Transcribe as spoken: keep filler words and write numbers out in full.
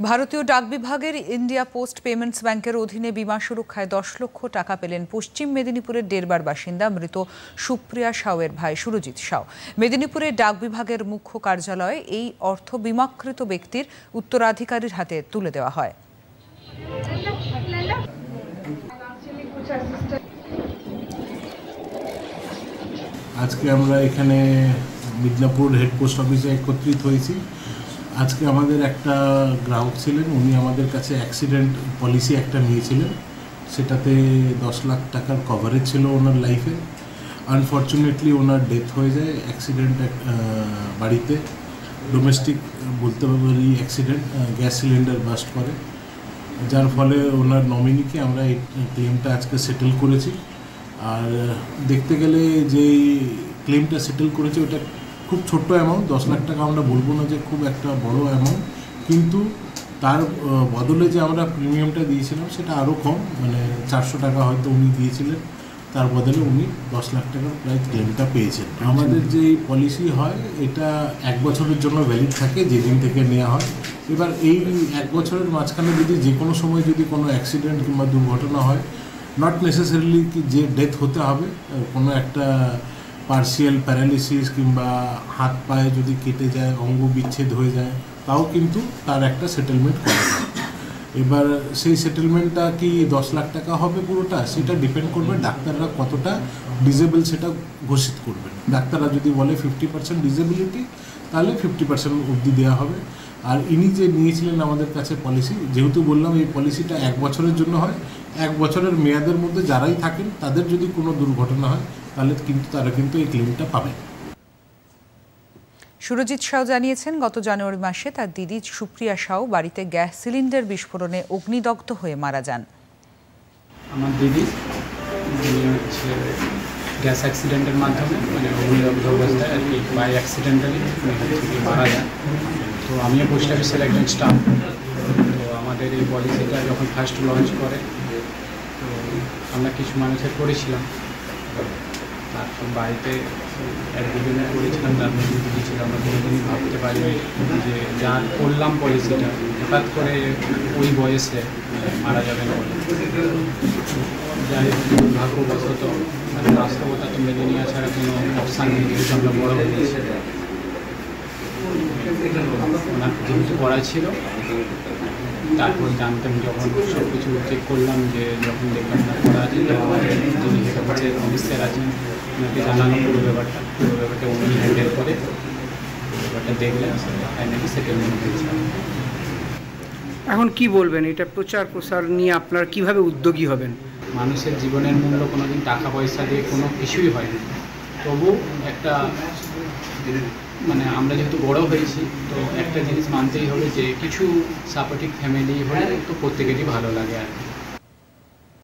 ভারতীয় ডাক বিভাগের ইন্ডিয়া পোস্ট পেমেন্টস ব্যাংকের অধীনে বিমা সুরক্ষায় দশ লক্ষ টাকা পেলেন পশ্চিম মেদিনীপুরের ডেরবার বাসিন্দা মৃত সুপ্রিয়া সাউয়ের ভাই সুরজিৎ সাউ। মেদিনীপুরের ডাক বিভাগের মুখ্য কার্যালয়ে এই অর্থ বিমাকৃত ব্যক্তির উত্তরাধিকারীর হাতে তুলে দেওয়া হয়। আজকে আমরা এখানে মিদনাপুর হেড পোস্ট অফিসে একত্রিত হয়েছি। আজকে আমাদের একটা গ্রাহক ছিলেন, উনি আমাদের কাছে অ্যাক্সিডেন্ট পলিসি একটা নিয়েছিলেন, সেটাতে দশ লাখ টাকার কভারেজ ছিল ওনার লাইফে। আনফর্চুনেটলি ওনার ডেথ হয়ে যায় অ্যাক্সিডেন্ট, বাড়িতে ডোমেস্টিক বলতে পারি অ্যাক্সিডেন্ট, গ্যাস সিলিন্ডার বাস্ট করে, যার ফলে ওনার নমিনিকে আমরা এই ক্লেমটা আজকে সেটেল করেছি। আর দেখতে গেলে যেই ক্লেমটা সেটেল করেছে ওটা খুব ছোট্ট অ্যামাউন্ট, দশ লাখ টাকা আমরা বলবো না যে খুব একটা বড় অ্যামাউন্ট, কিন্তু তার বদলে যে আমরা প্রিমিয়ামটা দিয়েছিলাম সেটা আরও কম, মানে চারশো টাকা হয়তো উনি দিয়েছিলেন, তার বদলে উনি দশ লাখ টাকার প্রায় ক্লেমটা পেয়েছেন। আমাদের যে পলিসি হয় এটা এক বছরের জন্য ভ্যালিড থাকে, যেদিন থেকে নেওয়া হয়। এবার এই এক বছরের মাঝখানে যদি যে কোনো সময় যদি কোনো অ্যাক্সিডেন্ট কিংবা দুর্ঘটনা হয়, নট নেসেসারিলি কি যে ডেথ হতে হবে, কোনো একটা পার্সিয়াল প্যারালিসিস কিংবা হাত পায়ে যদি কেটে যায়, অঙ্গ বিচ্ছেদ হয়ে যায়, তাও কিন্তু তার একটা সেটেলমেন্ট করা যায়। এবার সেই সেটেলমেন্টটা কি দশ লাখ টাকা হবে পুরোটা, সেটা ডিপেন্ড করবে ডাক্তাররা কতটা ডিজেবল সেটা ঘোষিত করবেন। ডাক্তাররা যদি বলে ফিফটি পার্সেন্ট ডিজেবিলিটি, তাহলে ফিফটি পার্সেন্ট অবধি দেওয়া হবে। আর ইনি যে নিয়েছিলেন আমাদের কাছে পলিসি, যেহেতু বললাম এই পলিসিটা এক বছরের জন্য হয়, এক বছরের মেয়াদের মধ্যে যারাই থাকেন তাদের যদি কোনো দুর্ঘটনা হয় তাহলে কিন্তু তারা কিন্তু এই ক্লেমটা পাবে। সুরজিৎ সাউ জানিয়েছেন, গত জানুয়ারি মাসে তার দিদি সুপ্রিয়া সাউ বাড়িতে গ্যাস সিলিন্ডার বিস্ফোরণে অগ্নিদগ্ধ হয়ে মারা যান। আমার দিদি হচ্ছে গ্যাস অ্যাক্সিডেন্টের মাধ্যমে মানে অগ্নিদগ্ধ অবস্থায় আর কি বাই অ্যাক্সিডেন্টালি মারা যান। তো আমিও পোস্ট অফিসের একজন স্টাফ। তো আমাদের এই পলিসিটা যখন ফার্স্ট লঞ্চ করে তো আমরা কিছু মানুষের করেছিলাম, তারপর বাড়িতে এক দুজনে করেছিলাম, তারপর দিদি ছিল। আমরা কোনোদিনই ভাবতে পারিনি যে যা করলাম পলিসিটা হঠাৎ করে ওই বয়সে মারা যাবে না। যাই দুর্ভাগ্যবশত মানে বাস্তবতা তো মেনে নেওয়া ছাড়া কোনো অপশান নেই, যেহেতু আমরা বড় হয়ে গেছি। ওনার যেহেতু করা ছিল, তারপর জানতাম যখন সব কিছু চেক করলাম, যে যখন দেখলাম না করা আছে, যিনি হচ্ছে অফিসার আছেন ওনাকে জানানো পুরো ব্যাপারটা পুরো ব্যাপারটা উনি হ্যান্ডেল করে ব্যাপারটা দেখলেন, ফাইনালি সেটেলমেন্ট হয়েছে। এখন কি বলবেন, এটা প্রচার প্রসার নিয়ে আপনার কিভাবে উদ্যোগী হবেন? মানুষের জীবনের মূল্য কোনোদিন টাকা পয়সা দিয়ে কোনো কিছুই হয় না, তবু একটা মানে আমরা যেহেতু বড় হয়েছি তো একটা জিনিস মানতেই হবে যে কিছু সাপোর্টিভ ফ্যামিলি হলে তো প্রত্যেকেরই ভালো লাগে আর কি।